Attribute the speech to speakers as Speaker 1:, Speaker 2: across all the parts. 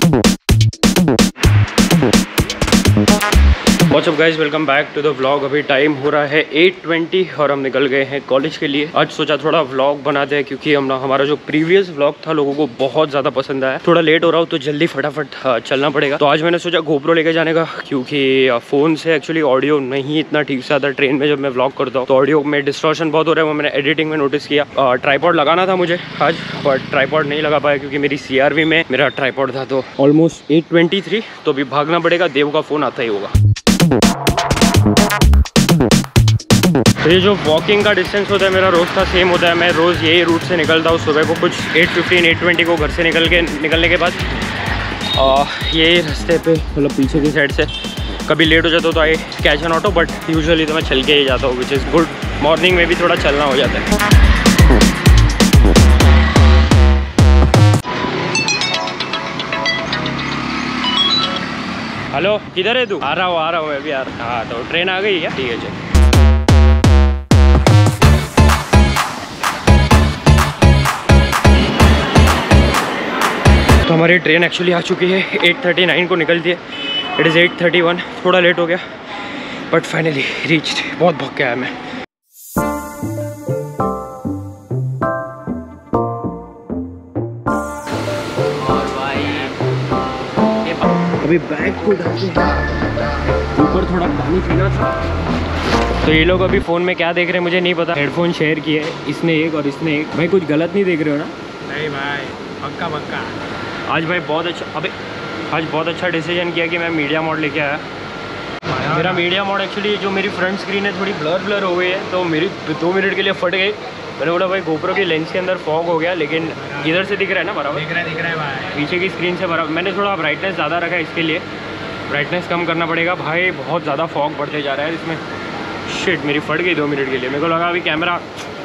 Speaker 1: What's up guys, welcome back to the vlog. अभी time हो रहा है 8:20 और हम निकल गए हैं कॉलेज के लिए। आज सोचा थोड़ा व्लॉग बनाते हैं क्योंकि हमारा जो प्रीवियस व्लॉग था लोगों को बहुत ज़्यादा पसंद आया। थोड़ा लेट हो रहा हूँ तो जल्दी फटाफट चलना पड़ेगा। तो आज मैंने सोचा गोप्रो लेके जाने का, क्योंकि फ़ोन से एक्चुअली ऑडियो नहीं इतना ठीक से आता। ट्रेन में जब मैं व्लॉग करता हूँ तो ऑडियो में डिस्टॉर्शन बहुत हो रहा है, वो मैंने एडिटिंग में नोटिस किया। ट्राइपॉड लगाना था मुझे आज, बट ट्राइपॉड नहीं लगा पाया क्योंकि मेरी CRV में मेरा ट्राइपॉड था। तो ऑलमोस्ट 8:23, तो अभी भागना पड़ेगा। देव का फ़ोन आता ही होगा। तो ये जो वॉकिंग का डिस्टेंस होता है मेरा रोज़ का सेम होता है। मैं रोज़ यही रूट से निकलता हूँ सुबह को कुछ 8:15-8:20 को घर से निकलने के बाद ये रास्ते पे मतलब पीछे की साइड से कभी लेट हो जाता हूँ तो I catch an auto, but usually तो मैं चल के ही जाता हूँ, विच इज़ गुड। मॉर्निंग में भी थोड़ा चलना हो जाता है। हेलो, किधर है तू? आ रहा हूँ मैं भी आ रहा हूँ। हाँ, तो ट्रेन आ गई क्या? ठीक है, चल। तो हमारी ट्रेन एक्चुअली आ चुकी है, 8:39 को निकलती है। इट इज़ 8:31, थोड़ा लेट हो गया बट फाइनली रीच्ड। बहुत भग के आया मैं। अभी बैग को डालते हैं, ऊपर थोड़ा पानी पीना था। तो ये लोग अभी फ़ोन में क्या देख रहे हैं मुझे नहीं पता। हेडफोन शेयर किए है इसने एक और इसने एक। भाई कुछ गलत नहीं देख रहे हो ना?
Speaker 2: नहीं भाई, पक्का पक्का।
Speaker 1: आज भाई बहुत अच्छा, अबे आज बहुत अच्छा डिसीजन किया कि मैं मीडिया मोड लेके आया। मेरा मीडिया मोड एक्चुअली जो मेरी फ्रंट स्क्रीन है थोड़ी ब्लर हो गई है, तो मेरी 2 मिनट के लिए फट गई। मैंने बोला भाई गोप्रो की लेंस के अंदर फॉग हो गया, लेकिन इधर से दिख रहा है ना बराबर?
Speaker 2: दिख रहा है भाई,
Speaker 1: पीछे की स्क्रीन से बराबर। मैंने थोड़ा ब्राइटनेस ज़्यादा रखा है, इसके लिए ब्राइटनेस कम करना पड़ेगा। भाई बहुत ज़्यादा फॉग बढ़ते जा रहा है इसमें। शिट, मेरी फट गई 2 मिनट के लिए। मेरे को लगा अभी कैमरा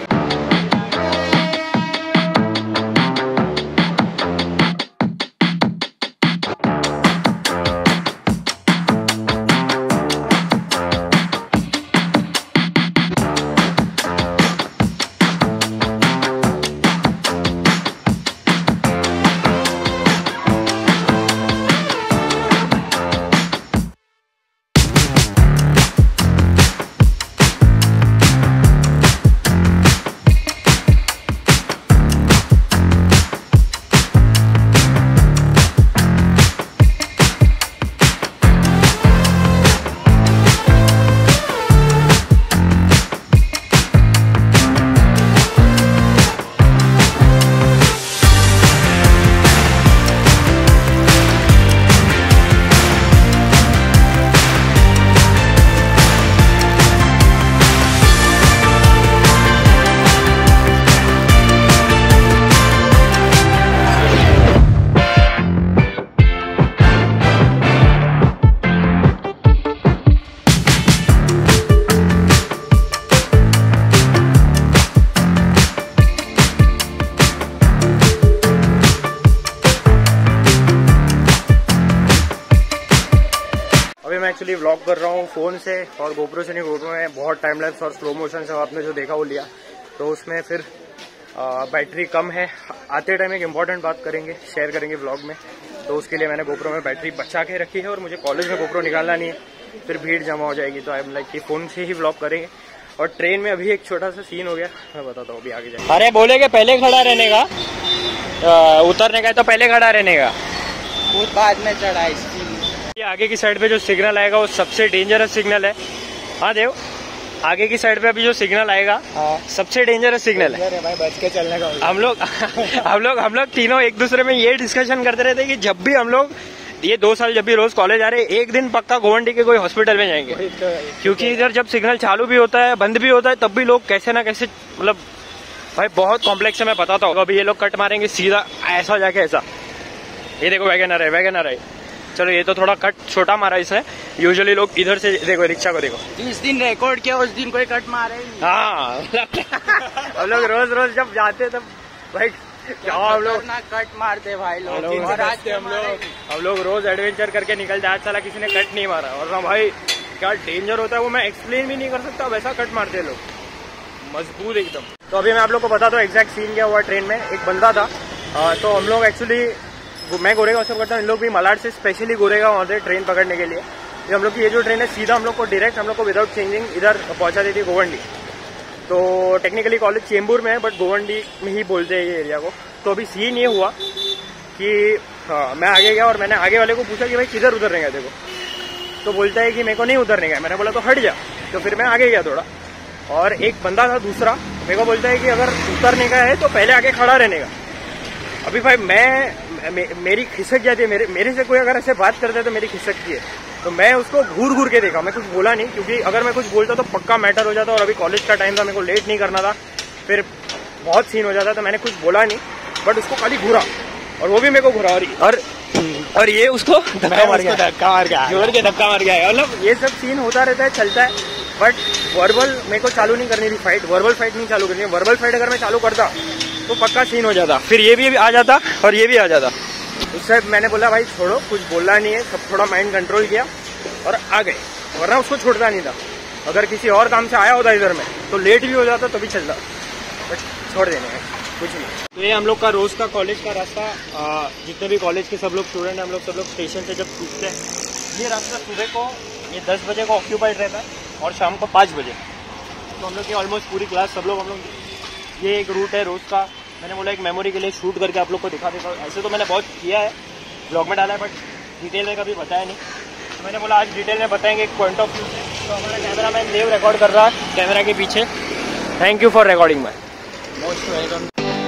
Speaker 1: एक्चुअली व्लॉग कर रहा हूँ फ़ोन से और गोप्रो से नहीं। गोप्रो में बहुत टाइम लैप्स और स्लो मोशन से आपने जो देखा वो लिया, तो उसमें फिर बैटरी कम है। आते टाइम एक इम्पॉर्टेंट बात करेंगे, शेयर करेंगे व्लॉग में, तो उसके लिए मैंने गोप्रो में बैटरी बचा के रखी है। और मुझे कॉलेज में गोप्रो निकालना नहीं है, फिर भीड़ जमा हो जाएगी, तो आई एम लाइक कि फ़ोन से ही व्लॉग करेंगे। और ट्रेन में अभी एक छोटा सा सीन हो गया, मैं बताता हूँ अभी आगे जाए। अरे बोले कि पहले खड़ा रहने का, उतरने का तो पहले खड़ा रहने का,
Speaker 2: वो बाद में चढ़ा।
Speaker 1: ये आगे की साइड पे जो सिग्नल आएगा वो सबसे डेंजरस सिग्नल है। हाँ देव, आगे की साइड पे अभी जो सिग्नल आएगा सबसे डेंजरस सिग्नल है भाई, बच के चलने का। हम लोग तीनों एक दूसरे में ये डिस्कशन करते रहते कि जब भी हम लोग ये 2 साल जब भी रोज कॉलेज आ रहे, एक दिन पक्का गोवंडी के कोई हॉस्पिटल में जाएंगे, क्योंकि इधर जब सिग्नल चालू भी होता है बंद भी होता है तब भी लोग कैसे ना कैसे, मतलब भाई बहुत कॉम्प्लेक्स है, मैं बताता हूँ। अभी ये लोग कट मारेंगे सीधा ऐसा जाके ऐसा। ये देखो वैगनर है। चलो ये तो थोड़ा कट छोटा मारा इसने। यूजुअली लोग इधर से, देखो रिक्शा को देखो,
Speaker 2: जिस दिन रिकॉर्ड किया उस दिन कोई कट मारे।
Speaker 1: हाँ हम लोग रोज जब जाते तब भाई हम लोग
Speaker 2: कट मारते भाई लोग।
Speaker 1: हम लोग रोज एडवेंचर करके निकलते, आज साला किसी ने कट नहीं मारा। और ना भाई क्या डेंजर होता है वो मैं एक्सप्लेन भी नहीं कर सकता, वैसा कट मारते हैं लोग, मजबूत एकदम। तो अभी मैं आप लोग को बताता हूँ एग्जैक्ट सीन क्या हुआ ट्रेन में। एक बंदा था, तो हम लोग एक्चुअली मैं गोरेगांव से करता हूँ, इन लोग भी मलाड से स्पेशली गोरेगांव आते हैं ट्रेन पकड़ने के लिए। हम लोग की ये जो ट्रेन है सीधा हम लोग को डायरेक्ट हम लोग को विदाउट चेंजिंग इधर पहुंचा देती है गोवंडी। तो टेक्निकली कॉलेज चेंबूर में है बट गोवंडी में ही बोलते हैं ये एरिया को। तो अभी सीन ये हुआ कि मैं आगे गया और मैंने आगे वाले को पूछा कि भाई किधर उतरने गया देखो, तो बोलता है कि मेरे को नहीं उतरने गया। मैंने बोला तो हट जा। तो फिर मैं आगे गया थोड़ा, और एक बंदा था दूसरा मेरे को बोलता है कि अगर उतरने का है तो पहले आगे खड़ा रहने का। अभी भाई मेरी खिसक जाती है, मेरे से कोई अगर ऐसे बात करता है तो मेरी खिसकती है। तो मैं उसको घूर घूर के देखा, मैं कुछ बोला नहीं, क्योंकि अगर मैं कुछ बोलता तो पक्का मैटर हो जाता और अभी कॉलेज का टाइम था, मेरे को लेट नहीं करना था, फिर बहुत सीन हो जाता। तो मैंने कुछ बोला नहीं बट उसको खाली घूरा, और वो भी मेरे को घूरा, और ये उसको धक्का मार गया, जोर के धक्का मार गया। मतलब ये सब सीन होता रहता है, चलता है। बट वर्बल मेरे को चालू नहीं करनी थी फाइट, वर्बल फाइट नहीं चालू करनी। वर्बल फाइट अगर मैं चालू करता तो पक्का सीन हो जाता, फिर ये भी आ जाता और ये भी आ जाता। उससे मैंने बोला भाई छोड़ो, कुछ बोलना नहीं है, सब थोड़ा माइंड कंट्रोल किया और आ गए, वरना उसको छोड़ता नहीं था। अगर किसी और काम से आया होता इधर में तो लेट भी हो जाता तो भी चलता, बट छोड़ देने में कुछ नहीं। तो ये हम लोग का रोज का कॉलेज का रास्ता, जितने भी कॉलेज के सब लोग स्टूडेंट हैं, हम लोग सब लोग स्टेशन से जब छूटते हैं, ये रास्ता सुबह को ये 10 बजे को ऑक्यूपाइड रहता है और शाम को 5 बजे। तो हम लोग की ऑलमोस्ट पूरी क्लास सब लोग हम लोग, ये एक रूट है रोज का। मैंने बोला एक मेमोरी के लिए शूट करके आप लोग को दिखा देता हूँ। ऐसे तो मैंने बहुत किया है, ब्लॉग में डाला है, बट डिटेल में कभी बताया नहीं। तो मैंने बोला आज डिटेल में बताएंगे एक पॉइंट ऑफ व्यू। तो हमारा कैमरा मैन देव रिकॉर्ड कर रहा है कैमरा के पीछे। Thank you for recording man, most welcome.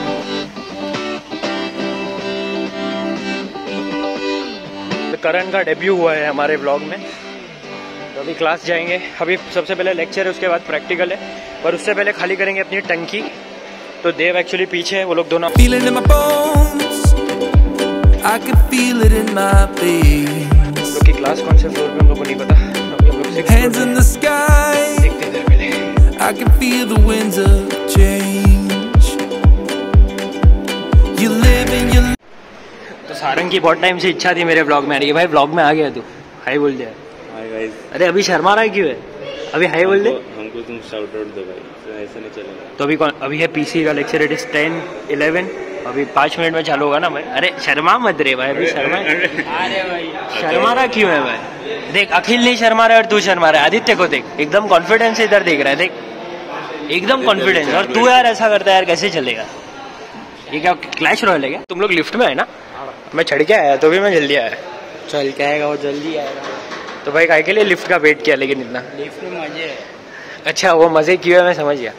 Speaker 1: Karan का डेब्यू हुआ है हमारे ब्लॉग में, तो अभी क्लास जाएंगे। अभी सबसे पहले लेक्चर है, उसके बाद प्रैक्टिकल है, पर उससे पहले खाली करेंगे अपनी टंकी। तो देव एक्चुअली पीछे है, वो लोग दोनों की क्लास कौन से फ्लोर पे हम लोग को नहीं पता। अभी हम लोग देखते देर पहले। तो सारंग की बहुत टाइम से इच्छा थी मेरे ब्लॉग में आ रही है। भाई ब्लॉग में आ गया तू, हाई बोल दिया।
Speaker 3: Hi guys.
Speaker 1: अरे अभी शर्मा रहा है क्यों है? अभी हाई बोल दे।
Speaker 3: हमको तुम शाउट आउट दो भाई, ऐसे नहीं चलेगा।
Speaker 1: तो अभी है पीसी का लेक्चर, इट इज 10:11। अभी 5 मिनट में चालू होगा ना भाई। अरे शर्मा मत रे भाई, अभी शर्मा। अरे भाई शर्मा रहा क्यों है भाई? देख अखिल नहीं शर्मा रहा है और तू शर्मा रहा है। आदित्य को देख, एकदम कॉन्फिडेंस इधर देख रहा है, देख एकदम कॉन्फिडेंस। और तू यार ऐसा करता है यार, कैसे चलेगा? ये क्या क्लैश रॉयल है क्या? तुम लोग लिफ्ट में है ना? मैं चढ़ के आया तो भी मैं जल्दी आया।
Speaker 2: चल के आएगा वो, जल्दी आएगा।
Speaker 1: तो भाई काय के लिए लिफ्ट का वेट किया, लेकिन इतना
Speaker 2: लिफ्ट में मजे है।
Speaker 1: अच्छा वो मजे क्यों है मैं समझ गया।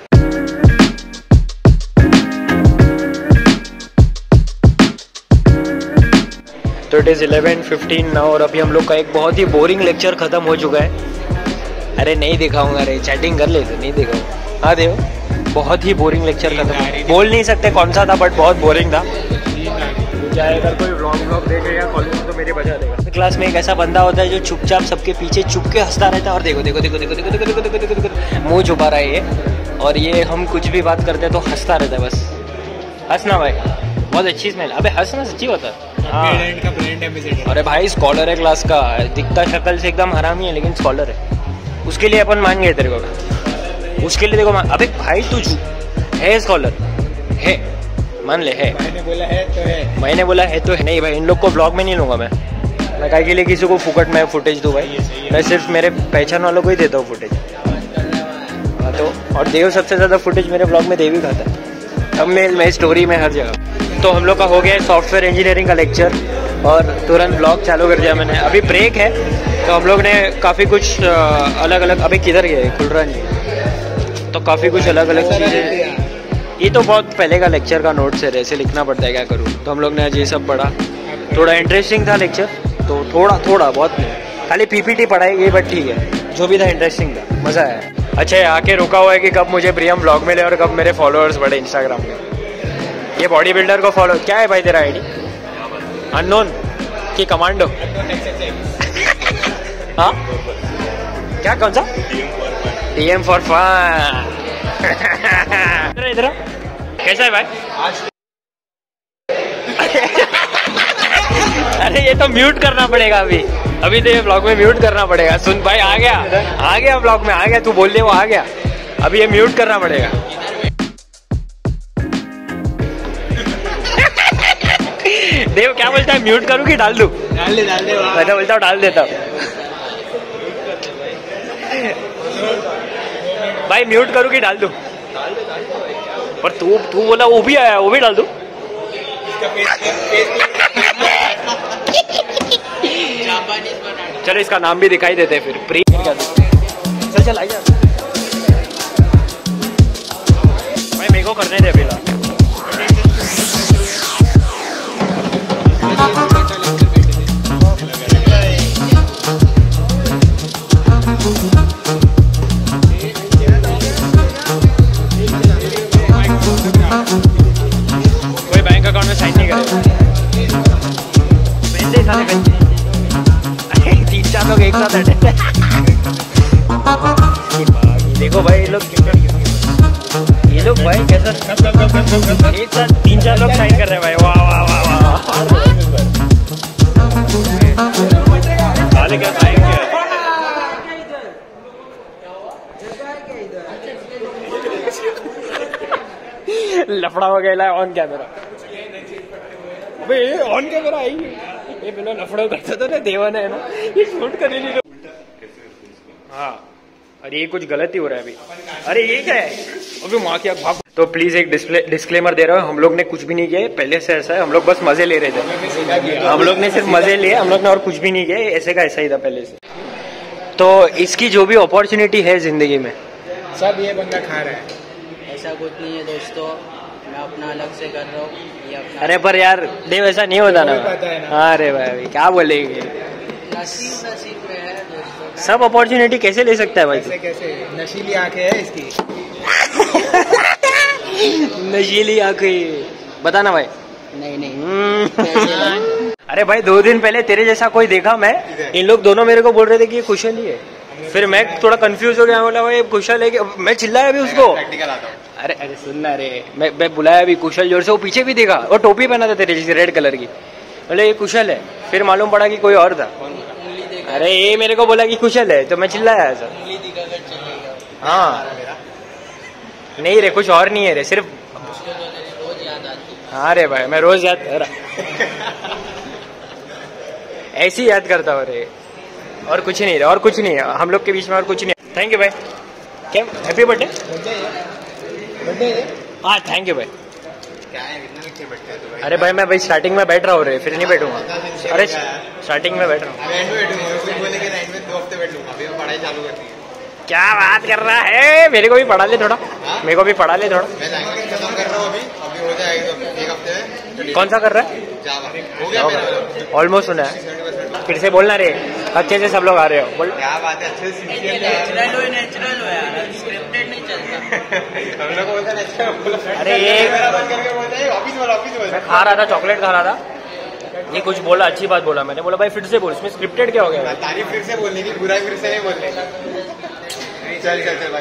Speaker 1: तो इट इज 11:15 नाउ, और अभी हम लोग का एक बहुत ही बोरिंग लेक्चर खत्म हो चुका है। अरे नहीं दिखाऊंगा रे, चैटिंग कर ले तो नहीं दिखाऊंगा। हाँ देव, बहुत ही बोरिंग लेक्चर खत्म, बोल नहीं सकते कौन सा था बट बहुत बोरिंग था। चाहे अगर कोई व्लॉग देखेगा कॉलेज में तो मेरे बजा देगा। क्लास में एक ऐसा बंदा होता है जो चुपचाप सबके पीछे चुप के हंसता रहता है, और देखो देखो देखो देखो देखो देखो देखो देखो देखो देखो मुंह छुपा रहा है ये। और ये हम कुछ भी बात करते हैं तो हंसता रहता है, बस हंसना भाई, बहुत अच्छी स्मेल। अबे हंसना सच्ची होता है। हाँ अरे भाई स्कॉलर है क्लास का, दिखता शक्ल से एकदम हरामी है लेकिन स्कॉलर है, उसके लिए अपन मान गए तेरे को, उसके लिए देखो अबे भाई तू है स्कॉलर है, मान ले है। मैंने बोला है तो है, मैंने बोला है तो है। नहीं भाई इन लोग को ब्लॉग में नहीं लूंगा मैं काय के लिए किसी को फुकट में फुटेज दूं भाई, मैं सिर्फ मेरे पहचान वालों को ही देता हूँ फुटेज। हाँ तो और देव सबसे ज्यादा फुटेज मेरे ब्लॉग में देव ही खाता है, थंबनेल में, स्टोरी में, हर जगह। तो हम लोग का हो गया सॉफ्टवेयर इंजीनियरिंग का लेक्चर और तुरंत ब्लॉग चालू कर दिया मैंने। अभी ब्रेक है तो हम लोग ने काफ़ी कुछ अलग अलग, अभी किधर गए खुल रहा नहीं, तो काफ़ी कुछ अलग अलग चीज़ें। ये तो बहुत पहले का लेक्चर का नोट्स है, ऐसे लिखना पड़ता है, क्या करूँ। तो हम लोग ने आज ये सब पढ़ा, थोड़ा इंटरेस्टिंग था लेक्चर, तो थोड़ा बहुत नहीं, खाली पीपीटी पढ़ाई ये, बट ठीक है जो भी था इंटरेस्टिंग था, मज़ा आया। अच्छा ये आके रुका हुआ है कि कब मुझे प्रियम ब्लॉग मिले और कब मेरे फॉलोअर्स बढ़े इंस्टाग्राम में। ये बॉडी बिल्डर को फॉलो, क्या है भाई तेरा आईडी? अननोन कि कमांडो? हाँ क्या, कौन सा? DM for fun. इधर कैसा है भाई? अरे ये तो म्यूट करना पड़ेगा अभी तो ये ब्लॉग में म्यूट करना पड़ेगा। सुन भाई आ गया ब्लॉग में, आ गया, तू बोल दे वो आ गया, अभी ये म्यूट करना पड़ेगा। देव क्या बोलता है, म्यूट करूँ कि डाल दूँ?
Speaker 2: डाल दे
Speaker 1: मैं तो बोलता हूँ डाल देता हूँ। भाई म्यूट करूँ कि डाल दूँ? पर तू बोला वो भी आया, वो भी डाल दूँ? चलो इसका नाम भी दिखाई देते फिर, प्री। चल आइए भाई, मेरे को करने दे अभी। कोई बैंक अकाउंट में साइन नहीं करेगा। 3-4 लोग एक साथ बैठे। देखो भाई ये लोग भाई कैसा एक साथ 3-4 लोग साइन कर रहे हैं भाई। वाह वाह वाह वाह। क्या साइन किया? लफड़ा हो गया ऑन कैमरा। भाई ऑन कैमरा आई ये बिना लफड़ो करता था ना देवाना है ना, ये शूट कर लीजिए। हाँ अरे ये कुछ गलत ही हो रहा है अभी। अरे ये क्या है अभी, माँ की भाग। तो प्लीज एक डिस्क्लेमर दे रहा हूँ, हम लोग ने कुछ भी नहीं किया पहले से, ऐसा है हम लोग बस मजे ले रहे थे। हम लोग ने सिर्फ मजे लिए, हम लोग ने और कुछ भी नहीं किया, ऐसे का ऐसा ही था पहले से। तो इसकी जो भी अपॉर्चुनिटी है जिंदगी में
Speaker 2: सब ये बंदा खा रहा है।
Speaker 4: ऐसा कुछ नहीं है दोस्तों, मैं अपना अलग से कर रहा हूँ।
Speaker 1: अरे पर यार देव ऐसा नहीं होता ना। अरे भाई क्या बोलेंगे,
Speaker 4: नसीब में है दोस्तों।
Speaker 1: सब अपॉर्चुनिटी कैसे ले सकता है भाई?
Speaker 2: कैसे नशीली आंखें है इसकी।
Speaker 1: नशीली आंखें बताना भाई।
Speaker 4: नहीं
Speaker 1: अरे भाई 2 दिन पहले तेरे जैसा कोई देखा मैं, इन लोग दोनों मेरे को बोल रहे थे कि ये कुशल ही है। फिर मैं थोड़ा कंफ्यूज हो गया, बोला भाई कुशल है कि मैं चिल्लाया अभी उसको। अरे सुनना रे, मैं बुलाया अभी कुशल जोर से, वो पीछे भी देखा, वो टोपी पहना था तेरे जैसे रेड कलर की, बोले ये कुशल है। फिर मालूम पड़ा कि कोई और था। अरे ये मेरे को बोला कि कुशल है तो मैं चिल्लाया ऐसा। हाँ नहीं रे, कुछ और नहीं है रे, सिर्फ हाँ रे भाई मैं रोज याद ऐसे ही याद करता हूँ रे, और कुछ नहीं रे, और कुछ नहीं है हम लोग के बीच में, और कुछ नहीं। थैंक यू भाई। क्या हैप्पी बर्थडे? हाँ थैंक यू भाई। अरे भाई मैं भाई स्टार्टिंग में बैठ रहा हूँ रे, फिर नहीं बैठूंगा। अरे स्टार्टिंग में बैठ रहा हूँ। क्या बात कर रहा है, मेरे को भी पढ़ा ले थोड़ा, मेरे को भी पढ़ा ले थोड़ा। कौन सा कर रहा है? ऑलमोस्ट सुना है, फिर से बोलना रे, अच्छे से सब लोग आ रहे हो बोल।
Speaker 2: क्या बात है, अच्छे से
Speaker 4: नेचुरल हो यार, स्क्रिप्टेड नहीं चलता।
Speaker 1: अरे ये मैं खा रहा था, चॉकलेट खा रहा था, ये कुछ बोला, अच्छी बात बोला, मैंने बोला भाई फिर से बोल, इसमें स्क्रिप्टेड क्या हो गया?
Speaker 2: तारीफ फिर से बोलने की, बुराई फिर से नहीं बोलने। चल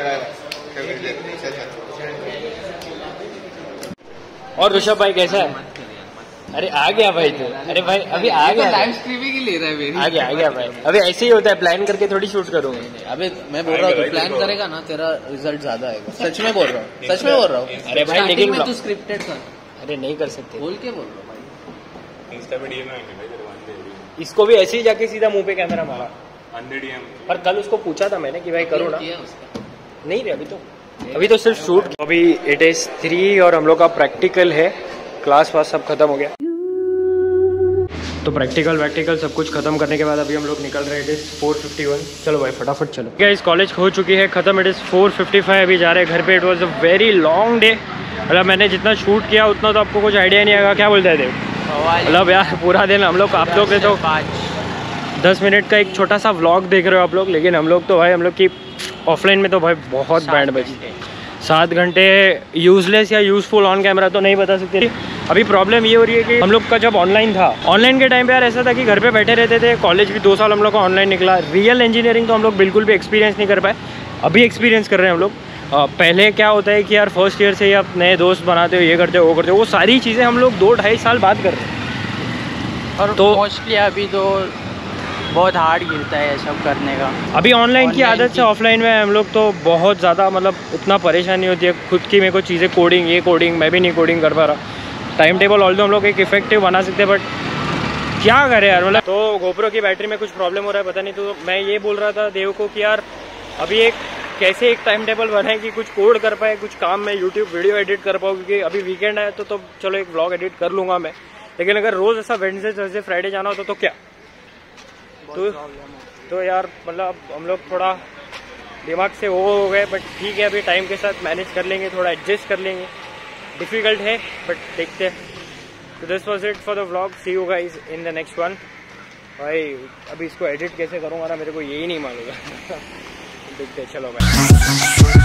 Speaker 1: और ऋषभ भाई कैसा है? अरे आ गया भाई तू, अरे भाई अभी आ गया,
Speaker 4: लाइव स्ट्रीमिंग ही ले रहा है मेरी।
Speaker 1: आ गया भाई, अभी ऐसे ही होता है, प्लान करके थोड़ी शूट करूंगा।
Speaker 4: अबे मैं बोल रहा हूँ, प्लान करेगा ना तेरा रिजल्ट ज्यादा आएगा। सच में बोल रहा हूँ, सच में बोल रहा हूँ।
Speaker 1: अरे भाई लेकिन
Speaker 4: तू स्क्रिप्टेड कर।
Speaker 1: अरे नहीं कर सकते,
Speaker 4: बोल के बोल रहा हूँ भाई।
Speaker 1: इसको भी ऐसे ही जाके सीधा मुंह पे कैमरा मारा। पर कल उसको पूछा था मैंने कि भाई करो ना, नहीं रे अभी तो सिर्फ शूट। अभी इट इज 3 और हम लोग का प्रैक्टिकल है, क्लास वास सब खत्म हो गया। तो प्रैक्टिकल सब कुछ खत्म करने के बाद अभी हम लोग निकल रहे हैं। It is 4:51। चलो भाई फटाफट चलो। क्या इस कॉलेज हो चुकी है खत्म, इट इज 4:55। अभी जा रहे हैं घर पे। It was a very long day, मतलब मैंने जितना शूट किया उतना तो आपको कुछ आइडिया नहीं आएगा। क्या बोलते हैं देव? मतलब यार पूरा दिन हम लोग, आप लोग के तो 10 मिनट का एक छोटा सा व्लॉग देख रहे हो आप लोग, लेकिन हम लोग तो भाई, हम लोग की ऑफलाइन में तो भाई बहुत बैंड बजी। 7 घंटे यूजलेस या यूजफुल ऑन कैमरा तो नहीं बता सकते। अभी प्रॉब्लम ये हो रही है कि हम लोग का जब ऑनलाइन था, ऑनलाइन के टाइम पे यार ऐसा था कि घर पे बैठे रहते थे। कॉलेज भी 2 साल हम लोग का ऑनलाइन निकला। रियल इंजीनियरिंग तो हम लोग बिल्कुल भी एक्सपीरियंस नहीं कर पाए, अभी एक्सपीरियंस कर रहे हैं हम लोग। पहले क्या होता है कि यार फर्स्ट ईयर से ही आप नए दोस्त बनाते हो, ये करते हो वो करते हो, वो सारी चीज़ें हम लोग 2-2.5 साल बाद कर रहे हैं।
Speaker 4: और तो मोस्टली अभी तो बहुत हार्ड गिरता है ये सब करने का।
Speaker 1: अभी ऑनलाइन की आदत से ऑफलाइन में हम लोग तो बहुत ज़्यादा, मतलब उतना परेशानी होती है खुद की। मेरे को चीज़ें कोडिंग, ये कोडिंग, मैं भी नहीं कोडिंग कर पा रहा, टाइम टेबल ऑल दो हम लोग एक इफेक्टिव बना सकते हैं, बट क्या करें यार। मतलब तो गोप्रो की बैटरी में कुछ प्रॉब्लम हो रहा है, पता नहीं। तो मैं ये बोल रहा था देव को कि यार अभी एक कैसे एक टाइम टेबल बनाए कि कुछ कोड कर पाए, कुछ काम में यूट्यूब वीडियो एडिट कर पाऊँ, क्योंकि अभी वीकेंड है तो चलो एक व्लॉग एडिट कर लूँगा मैं, लेकिन अगर रोज़ ऐसा वेडनेसडे थर्सडे फ्राइडे जाना होता तो क्या। तो यार मतलब हम लोग थोड़ा दिमाग से वो हो गए, बट ठीक है अभी टाइम के साथ मैनेज कर लेंगे, थोड़ा एडजस्ट कर लेंगे। डिफिकल्ट है बट देखते हैं। तो this was it for the vlog, see you guys in the next one. भाई अभी इसको एडिट कैसे करूँगा ना, मेरे को यही नहीं मालूम है। देखते हैं, चलो भाई।